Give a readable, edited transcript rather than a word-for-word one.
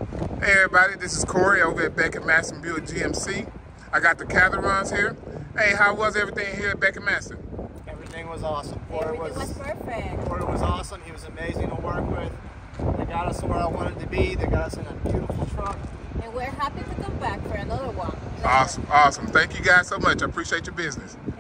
Hey everybody, this is Corey over at Beck Masten North GMC. I got the Catherons here. Hey, how was everything here at Beck Masten? Everything was awesome. Everything was perfect. Porter was awesome. He was amazing to work with. They got us to where I wanted to be. They got us in a beautiful truck. And we're happy to come back for another one. Awesome, awesome. Thank you guys so much. I appreciate your business.